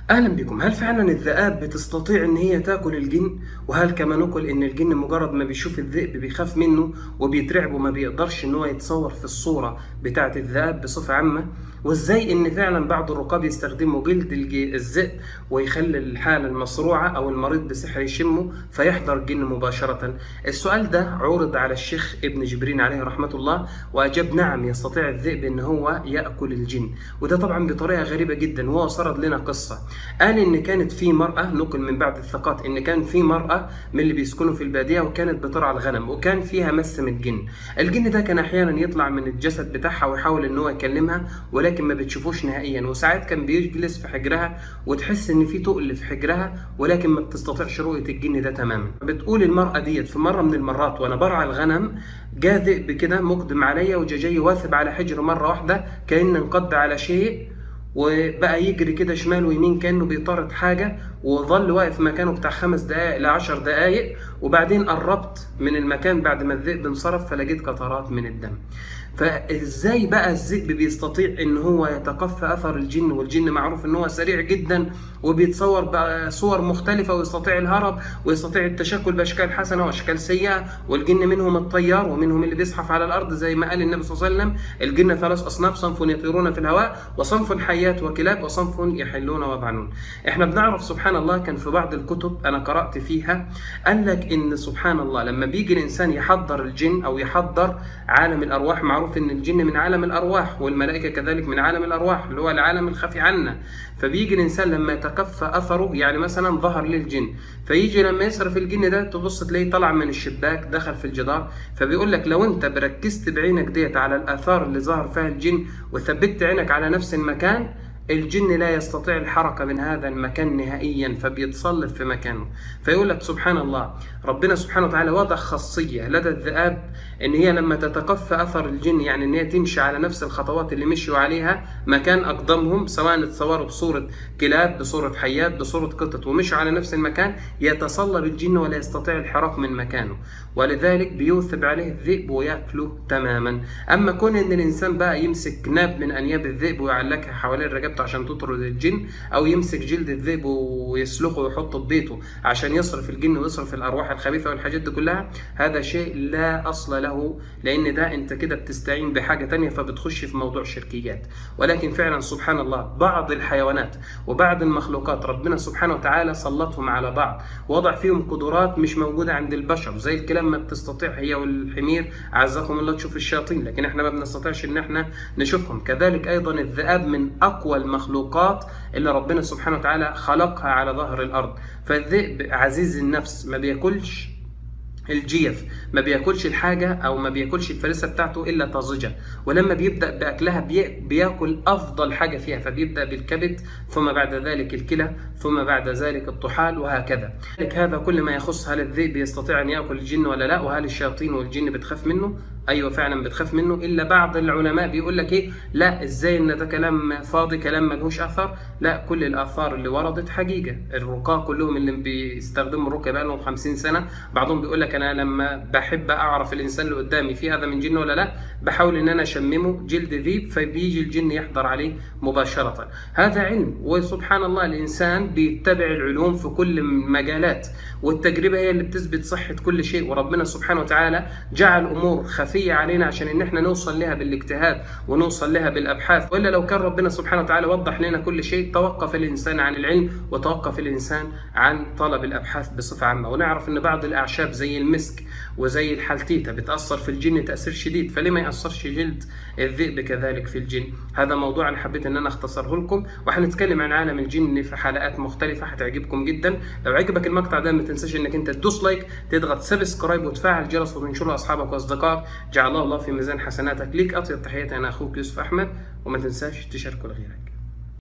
أهلا بكم. هل فعلا الذئاب بتستطيع إن هي تاكل الجن؟ وهل كما نقول إن الجن مجرد ما بيشوف الذئب بيخاف منه وبيترعب وما بيقدرش إن هو يتصور في الصورة بتاعة الذئاب بصفة عامة؟ وإزاي إن فعلا بعض الرقاب يستخدموا جلد الذئب ويخلي الحالة المصروعة أو المريض بسحر يشمه فيحضر الجن مباشرة؟ السؤال ده عرض على الشيخ ابن جبرين عليه رحمة الله، وأجاب نعم يستطيع الذئب إن هو يأكل الجن، وده طبعا بطريقة غريبة جدا. وهو سرد لنا قصة، قال إن كانت في مرأة، نقل من بعض الثقات إن كان في مرأة من اللي بيسكنوا في البادية وكانت بترعى الغنم، وكان فيها مس من الجن. الجن ده كان أحيانا يطلع من الجسد بتاعها ويحاول إن هو يكلمها، ولكن ما بتشوفوش نهائيا. وساعات كان بيجلس في حجرها وتحس إن في تقل في حجرها، ولكن ما بتستطيعش رؤية الجن ده تماما. بتقول المرأة ديت في مرة من المرات وأنا برعى الغنم جاء ذئب كده مقدم عليا وجاي واثب على حجر مرة واحدة، كأن انقض على شيء وبقى يجري كده شمال ويمين كأنه بيطارد حاجة، وظل واقف مكانه بتاع 5 دقائق ل 10 دقائق. وبعدين قربت من المكان بعد ما الذئب انصرف فلقيت قطرات من الدم. فازاي بقى الذئب بيستطيع ان هو يتقفى اثر الجن؟ والجن معروف ان هو سريع جدا وبيتصور بصور مختلفه ويستطيع الهرب ويستطيع التشكل باشكال حسنه واشكال سيئه. والجن منهم الطيار ومنهم اللي بيزحف على الارض، زي ما قال النبي صلى الله عليه وسلم: الجن 3 أصناف، صنف يطيرون في الهواء، وصنف حيات وكلاب، وصنف يحلون ويضعنون. احنا بنعرف سبحان الله، كان في بعض الكتب انا قرات فيها قال لك ان سبحان الله لما بيجي الانسان يحضر الجن او يحضر عالم الارواح، معروف ان الجن من عالم الارواح والملائكه كذلك من عالم الارواح اللي هو العالم الخفي عنا. فبيجي الانسان لما يتكفى اثره، يعني مثلا ظهر للجن، فيجي لما يصرف الجن ده تبص تلاقيه طلع من الشباك دخل في الجدار. فبيقول لك لو انت بركزت بعينك ديت على الاثار اللي ظهر فيها الجن وثبت عينك على نفس المكان، الجن لا يستطيع الحركة من هذا المكان نهائيا، فبيتصلب في مكانه. فيقول لك سبحان الله، ربنا سبحانه وتعالى وضع خاصية لدى الذئاب ان هي لما تتقفى اثر الجن، يعني ان هي تمشي على نفس الخطوات اللي مشوا عليها مكان اقدامهم، سواء اتصوروا بصورة كلاب، بصورة حيات، بصورة قطط، ومشوا على نفس المكان، يتصلب الجن ولا يستطيع الحراك من مكانه، ولذلك بيوثب عليه الذئب وياكله تماما. اما كون ان الانسان بقى يمسك ناب من انياب الذئب ويعلقها حوالين رقبته عشان تطرد الجن، او يمسك جلد الذئب ويسلخه ويحطه في بيته عشان يصرف الجن ويصرف الارواح الخبيثه والحاجات دي كلها، هذا شيء لا اصل له، لان ده انت كده بتستعين بحاجه ثانيه فبتخش في موضوع شركيات. ولكن فعلا سبحان الله بعض الحيوانات وبعض المخلوقات ربنا سبحانه وتعالى سلطهم على بعض، وضع فيهم قدرات مش موجوده عند البشر. زي الكلاب ما بتستطيع هي والحمير عزكم الله تشوف الشياطين، لكن احنا ما بنستطيعش ان احنا نشوفهم. كذلك ايضا الذئاب من اقوى المخلوقات اللي ربنا سبحانه وتعالى خلقها على ظهر الارض. فالذئب عزيز النفس، ما بياكلش الجيف، ما بياكلش الحاجه او ما بياكلش الفريسه بتاعته الا طازجه، ولما بيبدا باكلها بياكل افضل حاجه فيها، فبيبدا بالكبد ثم بعد ذلك الكلى ثم بعد ذلك الطحال وهكذا. هذا كل ما يخص هل الذئب يستطيع ان ياكل الجن ولا لا، وهل الشياطين والجن بتخاف منه؟ ايوه فعلا بتخاف منه، الا بعض العلماء بيقول لك ايه، لا ازاي ان ده كلام فاضي، كلام ملهوش اثر. لا، كل الاثار اللي وردت حقيقه. الرقاة كلهم اللي بيستخدموا الرقية بقى لهم 50 سنه، بعضهم بيقول لك انا لما بحب اعرف الانسان اللي قدامي في هذا من جن ولا لا، بحاول ان انا اشممه جلد ذيب فبيجي الجن يحضر عليه مباشره. هذا علم، وسبحان الله الانسان بيتبع العلوم في كل المجالات، والتجربه هي اللي بتثبت صحه كل شيء. وربنا سبحانه وتعالى جعل امور خفيه علينا عشان ان احنا نوصل لها بالاجتهاد ونوصل لها بالابحاث، والا لو كان ربنا سبحانه وتعالى وضح لنا كل شيء توقف الانسان عن العلم وتوقف الانسان عن طلب الابحاث بصفه عامه. ونعرف ان بعض الاعشاب زي المسك وزي الحلتيته بتاثر في الجن تاثير شديد، فليه ما ياثرش جلد الذئب كذلك في الجن؟ هذا موضوع انا حبيت ان انا اختصره لكم، وهنتكلم عن عالم الجن في حلقات مختلفه هتعجبكم جدا. لو عجبك المقطع ده ما تنساش انك انت تدوس لايك، تضغط سبسكرايب وتفعل الجرس وتنشره لاصحابك واصدقائك. جعل الله في ميزان حسناتك. ليك اطيب تحياتي، انا اخوك يوسف احمد، وما تنساش تشاركه لغيرك.